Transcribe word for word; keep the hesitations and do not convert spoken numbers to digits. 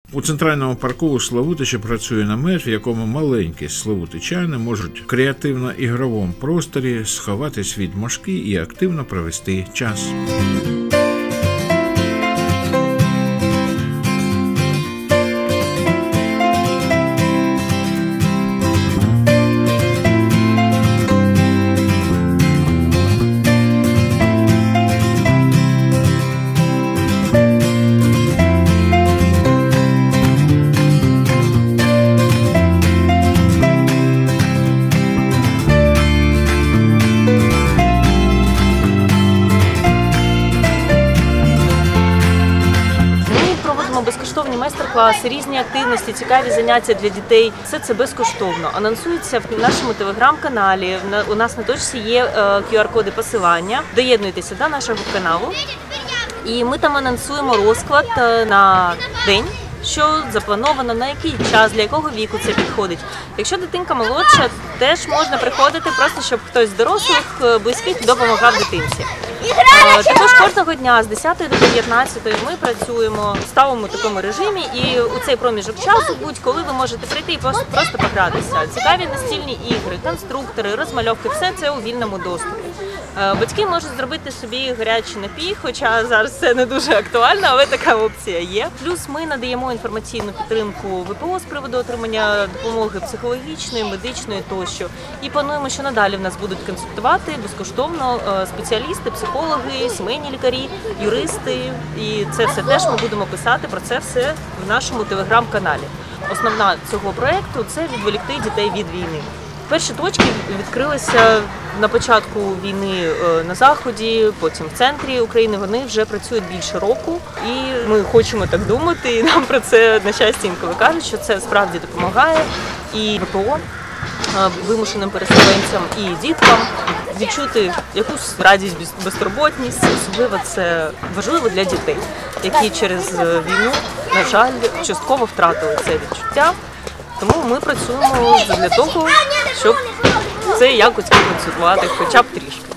У центральному парку у Славутичі працює намет, в якому маленькі славутичани можуть в креативно-ігровому просторі сховатись від мошки і активно провести час. Безкоштовні майстер-класи, різні активності, цікаві заняття для дітей. Все це безкоштовно. Анонсується в нашому телеграм-каналі. У нас на точці є ку ар-коди посилання. Доєднуйтеся до нашого каналу. І ми там анонсуємо розклад на день, що заплановано, на який час, для якого віку це підходить. Якщо дитинка молодша, теж можна приходити, просто щоб хтось з дорослих, близьких допомагав дитинці. Також кожного дня з десятої до дев'ятнадцятої ми працюємо в сталому такому режимі, і у цей проміжок часу будь-коли ви можете прийти і просто, просто погратися. Цікаві настільні ігри, конструктори, розмальовки – все це у вільному доступі. Батьки можуть зробити собі гарячий напій, хоча зараз це не дуже актуально, але така опція є. Плюс ми надаємо інформаційну підтримку ве пе о з приводу отримання допомоги психологічної, медичної тощо. І плануємо, що надалі в нас будуть консультувати безкоштовно спеціалісти, психологи, сімейні лікарі, юристи. І це все теж ми будемо писати про це все в нашому телеграм-каналі. Основна цього проєкту – це відволікти дітей від війни. Перші точки відкрилися на початку війни на Заході, потім в центрі України. Вони вже працюють більше року. І ми хочемо так думати, і нам про це, на щастя, інколи кажуть, що це справді допомагає і ве пе о, вимушеним переселенцям, і діткам відчути якусь радість, безтурботність. Особливо це важливо для дітей, які через війну, на жаль, частково втратили це відчуття. Тому ми працюємо для того, щоб це якось компенсувати хоча б трішки.